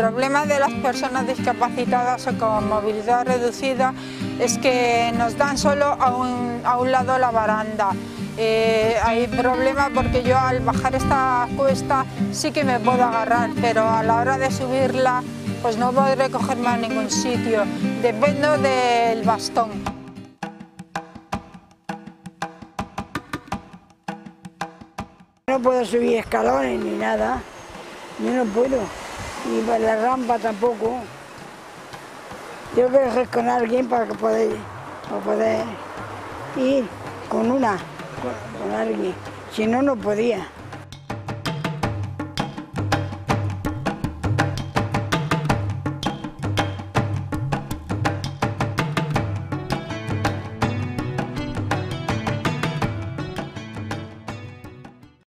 problema de las personas discapacitadas o con movilidad reducida es que nos dan solo a un lado la baranda. Hay problema porque yo al bajar esta cuesta sí que me puedo agarrar, pero a la hora de subirla pues no podré cogerme a ningún sitio, dependo del bastón. No puedo subir escalones ni nada, yo no puedo, y para la rampa tampoco. Tengo que ir con alguien para poder ir con alguien, si no, no podía.